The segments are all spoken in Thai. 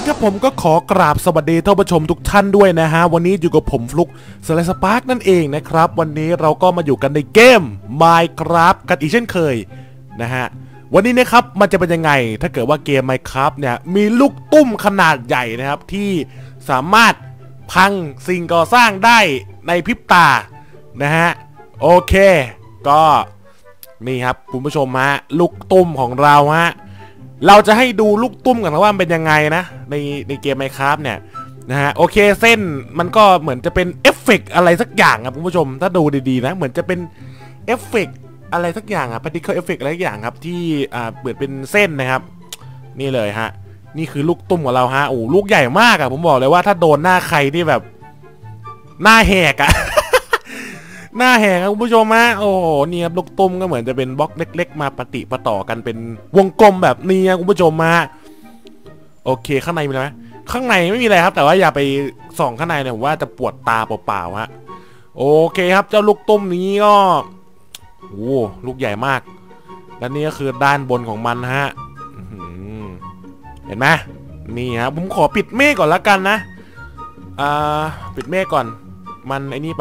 ครับผมก็ขอกราบสวัสดีท่านผู้ชมทุกท่านด้วยนะฮะวันนี้อยู่กับผมฟลุกสไลด์สปาร์กนั่นเองนะครับวันนี้เราก็มาอยู่กันในเกม Minecraft กันอีกเช่นเคยนะฮะวันนี้นะครับมันจะเป็นยังไงถ้าเกิดว่าเกม Minecraft เนี่ยมีลูกตุ้มขนาดใหญ่นะครับที่สามารถพังสิ่งก่อสร้างได้ในพริบตานะฮะโอเคก็นี่ครับคุณผู้ชมฮะลูกตุ้มของเราฮะเราจะให้ดูลูกตุ้มกันว่ามันเป็นยังไงนะในเกม Minecraft เนี่ยนะฮะโอเคเส้นมันก็เหมือนจะเป็นเอฟเฟกต์อะไรสักอย่างครับคุณผู้ชมถ้าดูดีๆนะเหมือนจะเป็นเอฟเฟกต์อะไรสักอย่างอะ particle effect อะไรสักอย่างครับที่เหมือนเป็นเส้นนะครับนี่เลยฮะนี่คือลูกตุ้มของเราฮะโอ้ลูกใหญ่มากอะผมบอกเลยว่าถ้าโดนหน้าใครที่แบบหน้าแหกอะหน้าแหงครับคุณผู้ชมฮะโอ้โหนี่ครับลูกตุ้มก็เหมือนจะเป็นบล็อกเล็กๆมาปฏิปต่อกันเป็นวงกลมแบบนี้ครับคุณผู้ชมฮะโอเคข้างในมีอะไรไหมข้างในไม่มีอะไรครับแต่ว่าอย่าไปส่องข้างในเนี่ยผมว่าจะปวดตาเปล่าๆฮะโอเคครับเจ้าลูกตุ้มนี้ก็โอ้ลูกใหญ่มากและนี่ก็คือด้านบนของมันฮะเห็นไหมนี่ครับผมขอปิดเมฆก่อนละกันนะปิดเมฆก่อนมันไอ้นี่ไป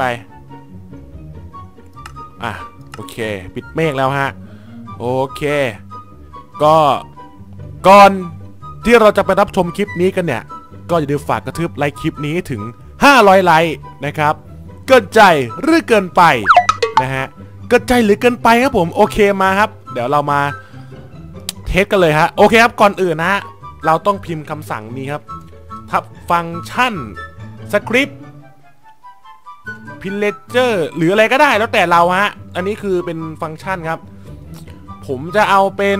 โอเคปิดเมฆแล้วฮะโอเคก็ก่อนที่เราจะไปรับชมคลิปนี้กันเนี่ยก็อย่าลืมฝากกระทืบไลค์คลิปนี้ถึง500ไลค์นะครับเกินใจหรือเกินไปนะฮะเกินใจหรือเกินไปครับผมโอเคมาครับเดี๋ยวเรามาเทสกันเลยฮะโอเคครับก่อนอื่นนะฮะเราต้องพิมพ์คำสั่งนี้ครับทับฟังก์ชันสคริปต์พิลเลเจอร์หรืออะไรก็ได้แล้วแต่เราฮะอันนี้คือเป็นฟังก์ชันครับผมจะเอาเป็น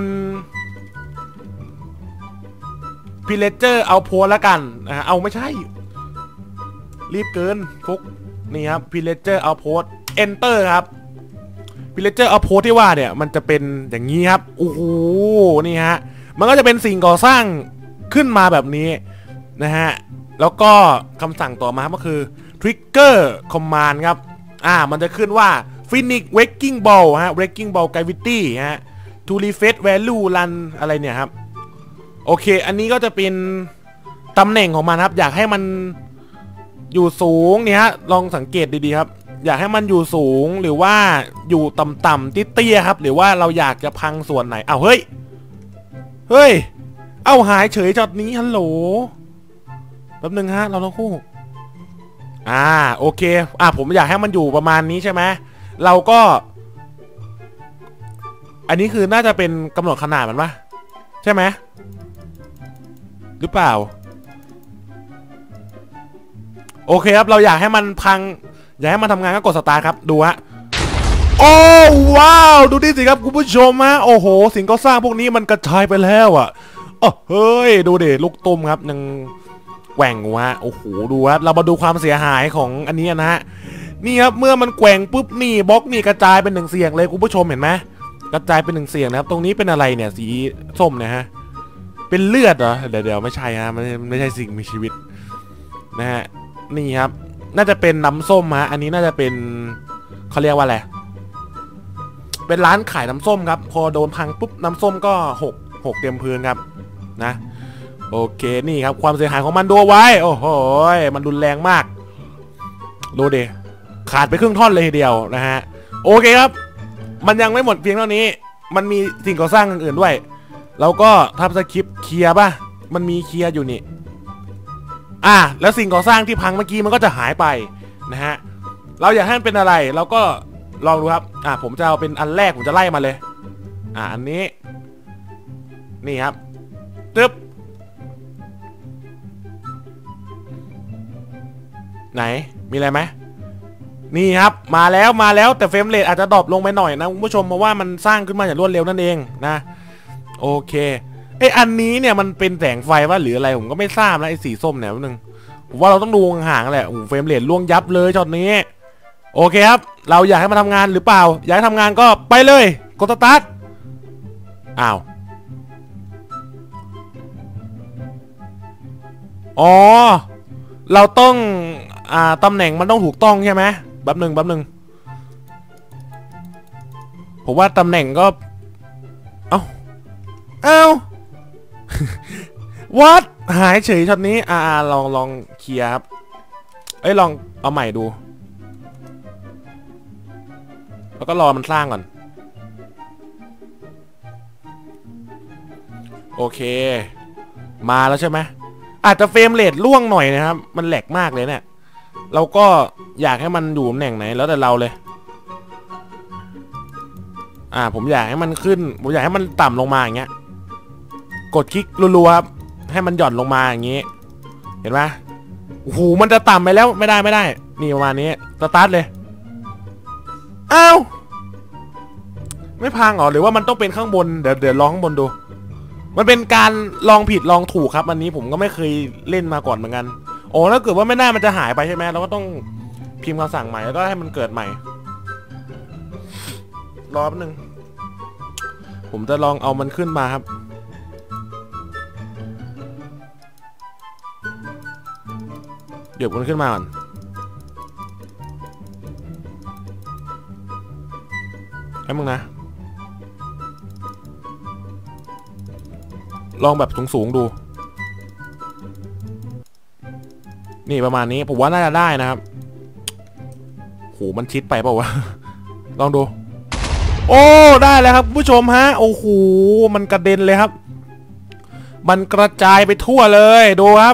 พิลเลเจอร์เอาโพสแล้วกันเอาไม่ใช่รีบเกินฟุกนี่ครับพิลเลเจอร์เอาโพสเอนเตอร์ครับพิลเลเจอร์เอาโพสที่ว่าเนี่ยมันจะเป็นอย่างนี้ครับโอ้โหนี่ฮะมันก็จะเป็นสิ่งก่อสร้างขึ้นมาแบบนี้นะฮะแล้วก็คำสั่งต่อมาก็คือTrigger Command ครับมันจะขึ้นว่า Phoenix Wrecking Ball ฮะ Wrecking Ball Gravity ฮะ To Refresh Value Run อะไรเนี่ยครับโอเคอันนี้ก็จะเป็นตำแหน่งของมันครับอยากให้มันอยู่สูงเนี่ยฮะลองสังเกตดีๆครับอยากให้มันอยู่สูงหรือว่าอยู่ต่ำๆเตี้ยๆครับหรือว่าเราอยากจะพังส่วนไหนเฮ้ยหายเฉยจอดนี้ฮัลโหลแป๊บนึงฮะเราต้องคู่โอเคผมอยากให้มันอยู่ประมาณนี้ใช่ไหมเราก็อันนี้คือน่าจะเป็นกำหนดขนาดมันปะใช่ไหมหรือเปล่าโอเคครับเราอยากให้มันพังอยากให้มันทำงานก็กดสตาร์ทครับดูฮะโอ้ว้าวดูดิสิครับคุณผู้ชมฮะโอ้โหสิ่งก่อสร้างพวกนี้มันกระจายไปแล้วเฮ้ยดูดิลูกตุ้มครับยังแกว่งวะโอ้โหดูครับเรามาดูความเสียหายของอันนี้นะฮะนี่ครับเมื่อมันแกว่งปุ๊บนี่บล็อกนี่กระจายเป็น1เสียงเลยคุณผู้ชมเห็นไหมกระจายเป็น1เสียงนะครับตรงนี้เป็นอะไรเนี่ยสีส้มเนี่ยฮะเป็นเลือดเหรอเดี๋ยวไม่ใช่ฮะไม่ใช่สิ่งมีชีวิตนะฮะนี่ครับน่าจะเป็นน้ำส้มฮะอันนี้น่าจะเป็นเขาเรียกว่าอะไรเป็นร้านขายน้ำส้มครับพอโดนพังปุ๊บน้ำส้มก็หกเต็มพื้นครับนะโอเคนี่ครับความเสียหายของมันดูไว้โอ้โหมันรุนแรงมากดูดิขาดไปครึ่งท่อนเลยทีเดียวนะฮะโอเคครับมันยังไม่หมดเพียงเท่านี้มันมีสิ่งก่อสร้างอื่นๆด้วยเราก็ทำสคริปต์เคลียร์ป่ะมันมีเคลียร์อยู่นี่แล้วสิ่งก่อสร้างที่พังเมื่อกี้มันก็จะหายไปนะฮะเราอยากให้มันเป็นอะไรเราก็ลองดูครับผมจะเอาเป็นอันแรกผมจะไล่มาเลยอันนี้นี่ครับตึ๊บไหนมีอะไรไหมนี่ครับมาแล้วแต่เฟรมเรทอาจจะดรอปลงไปหน่อยนะคุณผู้ชมเพราะว่ามันสร้างขึ้นมาอย่างรวดเร็วนั่นเองนะโอเคอันนี้เนี่ยมันเป็นแสงไฟว่าหรืออะไรผมก็ไม่ทราบนะไอ้สีส้มเนี่ยนิดนึงผมว่าเราต้องดูห่างๆแหละเฟรมเรทล่วงยับเลยช็อตนี้โอเคครับเราอยากให้มันทำงานหรือเปล่าอยากให้ทำงานก็ไปเลยกดสตาร์ทเราต้องตำแหน่งมันต้องถูกต้องใช่ไหมแป๊บหนึ่งผมว่าตำแหน่งก็เอ้าวัดหายเฉยช็อตนี้ลองเคลียร์ครับลองเอาใหม่ดูแล้วก็รอมันสร้างก่อนโอเคมาแล้วใช่ไหมอาจจะเฟรมเรทล่วงหน่อยนะครับมันแหลกมากเลยเนี่ยเราก็อยากให้มันอยู่ตำแหน่งไหนแล้วแต่เราเลยผมอยากให้มันขึ้นผมอยากให้มันต่ำลงมาอย่างเงี้ยกดคลิกรัวๆครับให้มันหย่อนลงมาอย่างงี้เห็นไหมโอ้โหมันจะต่ำไปแล้วไม่ได้นี่ประมาณนี้สตาร์ทเลยอ้าวไม่พังหรอหรือว่ามันต้องเป็นข้างบนเดี๋ยวลองข้างบนดูมันเป็นการลองผิดลองถูกครับอันนี้ผมก็ไม่เคยเล่นมาก่อนเหมือนกันโอ้แล้วเกิดว่าไม่ได้มันจะหายไปใช่ไหมเราก็ต้องพิมพ์คำสั่งใหม่แล้วก็ให้มันเกิดใหม่รอแป๊บนึงผมจะลองเอามันขึ้นมาครับเดี๋ยวมันขึ้นมาก่อนให้มึงนะลองแบบสูงๆดูนี่ประมาณนี้ผมว่าน่าจะได้นะครับโหมันชิดไปเปล่าวะลองดูโอ้ได้แล้วครับผู้ชมฮะโอ้โหมันกระเด็นเลยครับมันกระจายไปทั่วเลยดูครับ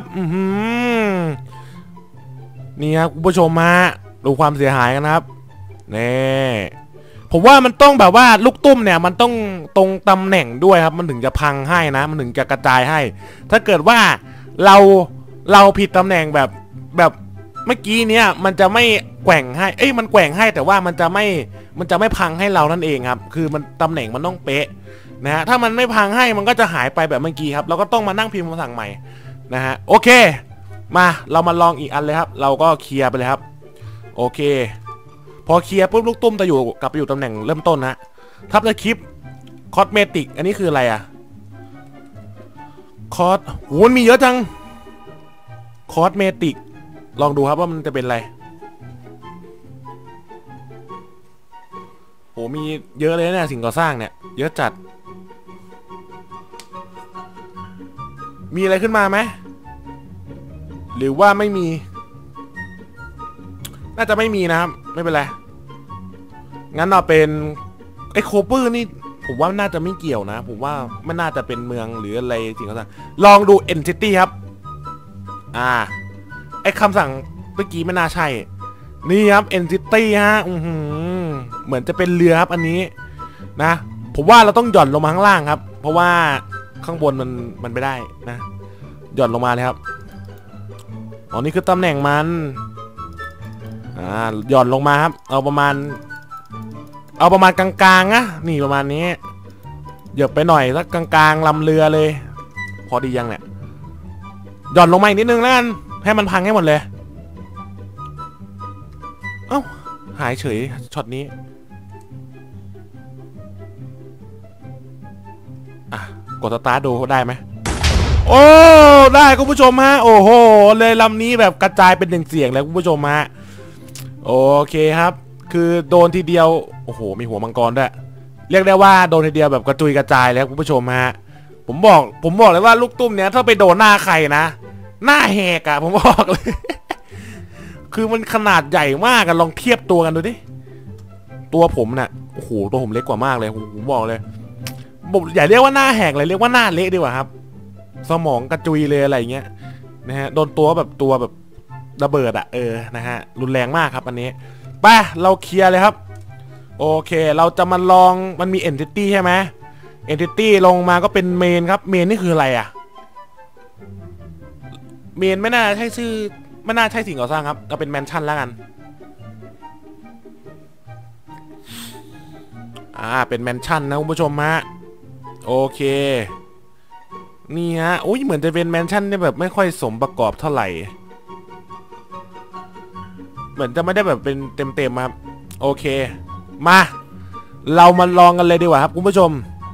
นี่ครับคุณผู้ชมฮะดูความเสียหายกันนะครับนี่ผมว่ามันต้องแบบว่าลูกตุ้มเนี่ยมันต้องตรงตำแหน่งด้วยครับมันถึงจะพังให้นะมันถึงจะกระจายให้ถ้าเกิดว่าเราผิดตำแหน่งแบบเมื่อกี้เนี้ยมันจะไม่แกว่งให้มันแกว่งให้แต่ว่ามันจะไม่พังให้เรานั่นเองครับคือมันตำแหน่งมันต้องเป๊ะนะฮะถ้ามันไม่พังให้มันก็จะหายไปแบบเมื่อกี้ครับเราก็ต้องมานั่งพิมพ์คำสั่งใหม่นะฮะโอเคมาเรามาลองอีกอันเลยครับเราก็เคลียร์ไปเลยครับโอเคพอเคลียร์ปุ๊บลูกตุ้มจะกลับไปอยู่ตำแหน่งเริ่มต้นนะทับสคริปต์คอสเมติกอันนี้คืออะไรอะคอสโหมันมีเยอะจังคอสเมติกลองดูครับว่ามันจะเป็นอะไรโหมีเยอะเลยเนี่ยสิ่งก่อสร้างเนี่ยเยอะจัดมีอะไรขึ้นมาไหมหรือว่าไม่มีน่าจะไม่มีนะครับไม่เป็นไรงั้นเราเป็นโคเปอร์นี่ผมว่าน่าจะไม่เกี่ยวนะผมว่าไม่น่าจะเป็นเมืองหรืออะไรสิ่งต่างๆลองดู entity ครับคำสั่งเมื่อกี้ไม่น่าใช่นี่ครับ entity ฮะเหมือนจะเป็นเรือครับอันนี้นะผมว่าเราต้องหย่อนลงมาข้างล่างครับเพราะว่าข้างบนมันไม่ได้นะหย่อนลงมาเลยครับอ๋อนี่คือตำแหน่งมันหย่อนลงมาครับเอาประมาณกลางๆนะนี่ประมาณนี้เหยียบไปหน่อยสักกลางๆลำเรือเลยพอดียังเนี่ยหย่อนลงมาอีกนิดนึงแล้วกันให้มันพังให้หมดเลยเอ้าหายเฉยช็อตนี้กดสตาร์ทดูได้ไหมโอ้ได้คุณผู้ชมฮะโอ้โหเลยลำนี้แบบกระจายเป็นหนึ่งเสียงเลยคุณผู้ชมฮะโอเคครับคือโดนทีเดียวโอ้โหมีหัวมังกรด้วยเรียกได้ว่าโดนทีเดียวแบบกระจุยกระจายแล้วคุณผู้ชมฮะผมบอกเลยว่าลูกตุ้มเนี้ยถ้าไปโดนหน้าใครนะหน้าแหกอะผมบอกเลย คือมันขนาดใหญ่มากกันลองเทียบตัวกันดูดิตัวผมน่ะโอ้โหตัวผมเล็กกว่ามากเลยผมบอกเลยอย่าเรียกว่าหน้าแหกเลยเรียกว่าหน้าเละดีกว่าครับสมองกระจุยเลยอะไรเงี้ยนะฮะโดนตัวแบบระเบิดอะนะฮะรุนแรงมากครับอันนี้ไปเราเคลียร์เลยครับโอเคเราจะมาลองมันมี entity ใช่ไหม entity ลงมาก็เป็นเมนครับเมนนี่คืออะไรอะเมนไม่น่าใช่ชื่อไม่น่าใช่สิ่งก่อสร้างครับก็เป็นแมนชั่นแล้วกันเป็นแมนชั่นนะคุณผู้ชมฮะโอเคนี่ฮะโอ้ยเหมือนจะเป็นแมนชั่นที่แบบไม่ค่อยสมประกอบเท่าไหร่เหมือนจะไม่ได้แบบเป็นเต็มครับโอเคมาเรามาลองกันเลยดีกว่าครับคุณผู้ชม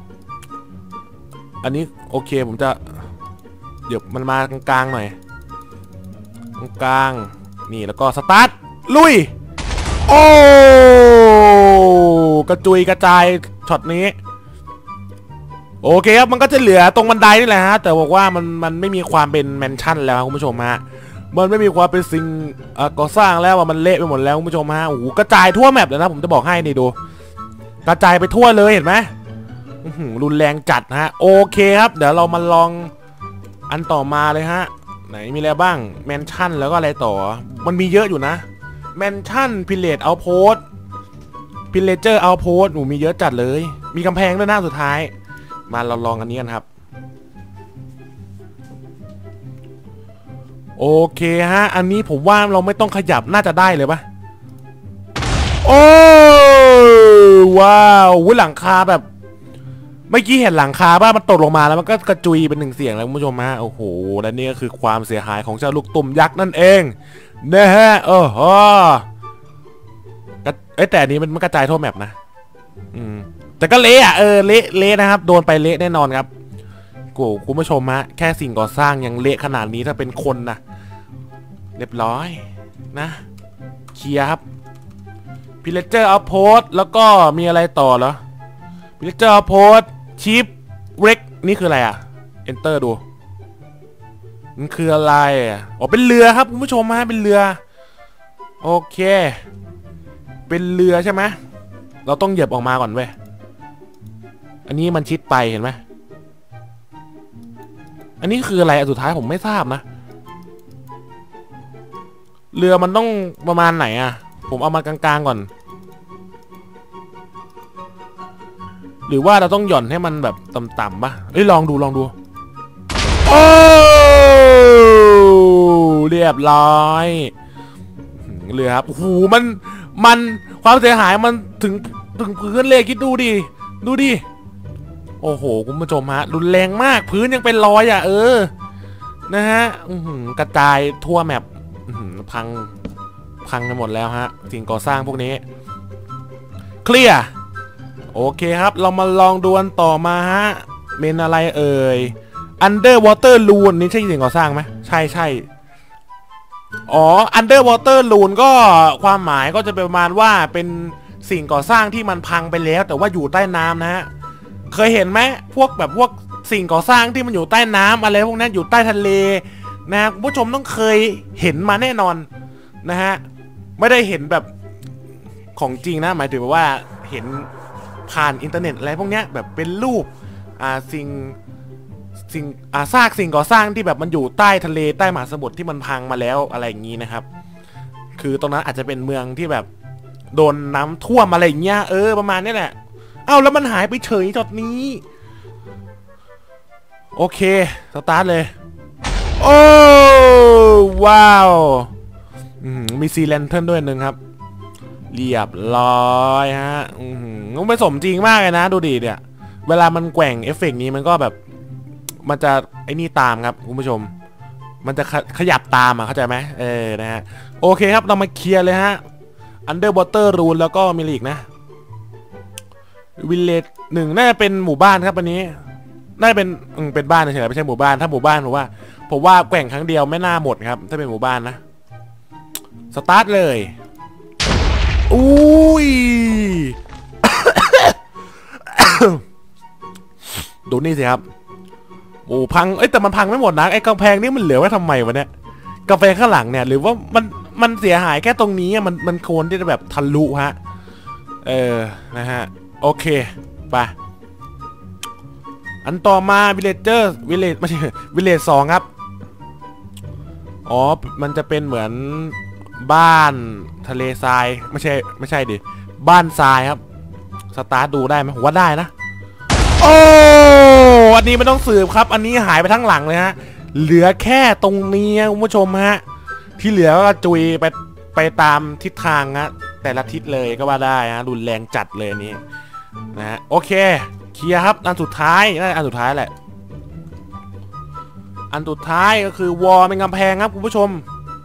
อันนี้โอเคผมจะเดี๋ยวมันมากลางๆหน่อยกลางนี่แล้วก็สตาร์ทลุยโอ้กระจุยกระจายช็อตนี้โอเคครับมันก็จะเหลือตรงบันไดนี่แหละฮะแต่บอกว่ามันไม่มีความเป็นแมนชั่นแล้วคุณผู้ชมฮะมันไม่มีความเป็นสิ่งก่อสร้างแล้วว่ามันเละไปหมดแล้วคุณผู้ชมฮะโอ้โหกระจายทั่วแมปเลยนะผมจะบอกให้นี่ดูกระจายไปทั่วเลยเห็นไหมรุนแรงจัดฮะโอเคครับเดี๋ยวเรามาลองอันต่อมาเลยฮะไหนมีอะไรบ้างแมนชั่นแล้วก็อะไรต่อมันมีเยอะอยู่นะแมนชั่นพิเลตเอาโพสพิเลเจอร์เอาโพสหนูมีเยอะจัดเลยมีกำแพงด้วยหน้าสุดท้ายมาเราลองอันนี้กันครับโอเคฮะอันนี้ผมว่าเราไม่ต้องขยับน่าจะได้เลยปะโอ้ว้าวหลังคาแบบเมื่อกี้เห็นหลังคาป่ะมันตกลงมาแล้วมันก็กระจุยเป็นหนึ่งเสียงแล้วคุณผู้ชมฮะโอ้โหและนี่ก็คือความเสียหายของเจ้าลูกตุ่มยักษ์นั่นเองนะฮะโอ้โหแต่อันนี้มันกระจายทั่วแมปนะแต่ก็เละอ่ะเละนะครับโดนไปเละแน่นอนครับโอ้คุณผู้ชมฮะแค่สิ่งก่อสร้างยังเละขนาดนี้ถ้าเป็นคนนะเรียบร้อยนะเคลียร์ครับพิเลเจอร์เอาโพสแล้วก็มีอะไรต่อเหรอพิเลเจอร์เอาโพสชิปเร็กนี่คืออะไรอ่ะ Enter ดูมันคืออะไรอ๋อเป็นเรือครับคุณผู้ชมฮะเป็นเรือโอเคเป็นเรือใช่ไหมเราต้องเหยียบออกมาก่อนเว้ยอันนี้มันชิดไปเห็นไหมอันนี้คืออะไรสุดท้ายผมไม่ทราบนะเรือมันต้องประมาณไหนอ่ะผมเอามากลางๆก่อนหรือว่าเราต้องหย่อนให้มันแบบต่ำๆป่ะเอ้ยลองดูโอ้เรียบร้อยเรือครับโอ้โหมันความเสียหายมันถึงพื้นเลยคิดดูดิโอ้โหคุณผู้ชมฮะรุนแรงมากพื้นยังเป็นรอยอ่ะนะฮะกระจายทั่วแมปพังไปหมดแล้วฮะสิ่งก่อสร้างพวกนี้เคลียร์โอเคครับเรามาลองดูอันต่อมาฮะเป็นอะไรเอ่ย Underwater Rune นี่ใช่สิ่งก่อสร้างไหมใช่อ๋อ Underwater Rune ก็ความหมายก็จะเป็นประมาณว่าเป็นสิ่งก่อสร้างที่มันพังไปแล้วแต่ว่าอยู่ใต้น้ำนะฮะเคยเห็นไหมพวกสิ่งก่อสร้างที่มันอยู่ใต้น้ำอะไรพวกนั้นอยู่ใต้ทะเลนะคุณผู้ชมต้องเคยเห็นมาแน่นอนนะฮะไม่ได้เห็นแบบของจริงนะหมายถึงว่าเห็นผ่านอินเทอร์เน็ตอะไรพวกเนี้ยแบบเป็นรูปซากสิ่งก่อสร้างที่แบบมันอยู่ใต้ทะเลใต้มหาสมุทรที่มันพังมาแล้วอะไรอย่างนี้นะครับคือตรงนั้นอาจจะเป็นเมืองที่แบบโดนน้ำท่วมอะไรอย่างเงี้ยประมาณนี้แหละเอ้าแล้วมันหายไปเฉยจอดนี้โอเคสตาร์ทเลยโอ้ว้าวมีซีแลนเทิร์นด้วยหนึ่งครับเรียบร้อยฮะมันผสมจริงมากเลยนะดูดิเนี่ยเวลามันแกว่งเอฟเฟกต์นี้มันก็แบบมันจะไอ้นี่ตามครับคุณผู้ชมมันจะขยับตามเข้าใจไหมนะฮะโอเคครับเรามาเคลียร์เลยฮะ Underwater Rune แล้วก็มีอีกนะวิลเลจ1น่าจะเป็นหมู่บ้านครับอันนี้น่าจะเป็นบ้านเฉยๆไม่ใช่หมู่บ้านถ้าหมู่บ้านผมว่าแกว่งครั้งเดียวไม่น่าหมดครับถ้าเป็นหมู่บ้านนะสตาร์ทเลยอุ้ย ดูนี่สิครับโอ้พังแต่มันพังไม่หมดนะไอ้กำแพงนี่มันเหลือไว้ทำไมวะเนี่ยกำแพงข้างหลังเนี่ยหรือว่ามันเสียหายแค่ตรงนี้มันโคนที่จะแบบทะลุฮะนะฮะโอเคไปอันต่อมาวิลเลจไม่ใช่วิลเลจ2ครับอ๋อมันจะเป็นเหมือนบ้านทะเลทรายไม่ใช่ดิบ้านทรายครับสตาร์ทดูได้ไหมผมว่าได้นะโอ้อันนี้ไม่ต้องสืบครับอันนี้หายไปทั้งหลังเลยฮะเหลือแค่ตรงนี้คุณผู้ชมฮะที่เหลือก็จุยไปตามทิศทางฮะแต่ละทิศเลยก็ว่าได้ฮะรุนแรงจัดเลยนี้นะฮะโอเคเคลียร์ครับอันสุดท้ายแหละอันสุดท้ายก็คือวอลเป็นกำแพงครับคุณผู้ชม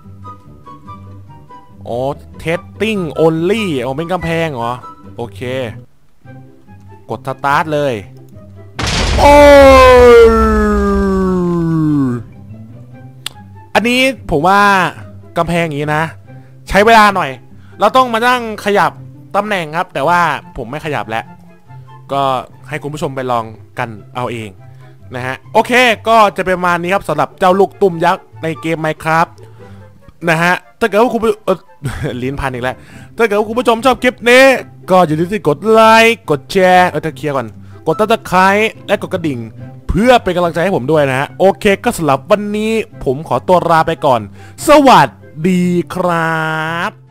โอ้ testing only โอ้เป็นกำแพงเหรอโอเคกดสตาร์ทเลยโอ้อันนี้ผมว่ากำแพงอย่างนี้นะใช้เวลาหน่อยเราต้องมานั่งขยับตำแหน่งครับแต่ว่าผมไม่ขยับแล้วก็ให้คุณผู้ชมไปลองกันเอาเองนะฮะโอเคก็จะเป็นประมาณนี้ครับสำหรับเจ้าลูกตุ้มยักษ์ในเกม Minecraft นะฮะถ้าเกิดว่าคุณลิ้นพันอีกแล้วถ้าเกิดว่าคุณผู้ชมชอบคลิปนี้ก็อย่าลืมที่กดไลค์กดแชร์ถ้าเคลียร์ก่อนกดติดตามและกดกระดิ่งเพื่อเป็นกำลังใจให้ผมด้วยนะฮะโอเคก็สำหรับวันนี้ผมขอตัวลาไปก่อนสวัสดีครับ